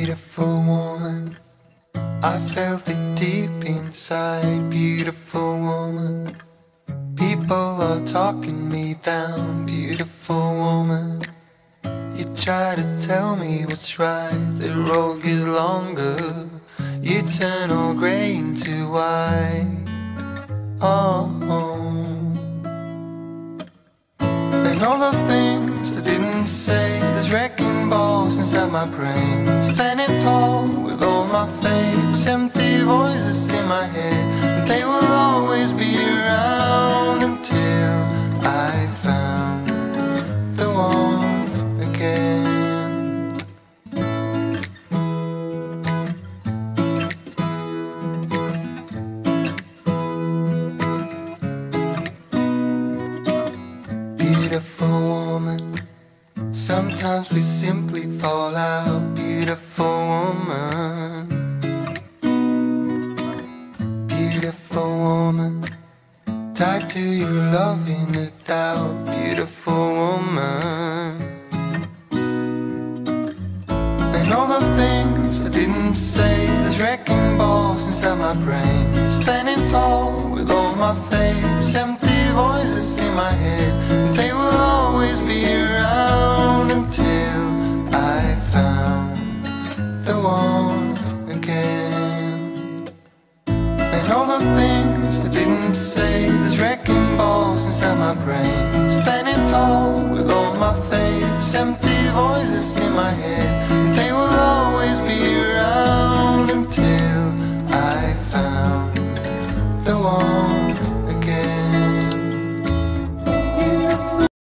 Beautiful woman, I felt it deep inside. Beautiful woman, people are talking me down. Beautiful woman, you try to tell me what's right. The road gets longer, you turn all grey into white. Oh, and all the things I didn't say, there's wrecking balls inside my brain. Standing tall with all my faith, empty voices in my head, and they will always be around until I found the one again. Beautiful woman, sometimes we simply fall out. Beautiful woman, beautiful woman, tied to your love in a doubt. Beautiful woman, and all the things I didn't say, there's wrecking balls inside my brain. Standing tall with all my faith, empty voices in my head, and they will always be around until I found the one again. And all the things I didn't say, there's wrecking balls inside my brain. Standing tall with all my faith, empty voices in my head, and they will always be around until I found the one.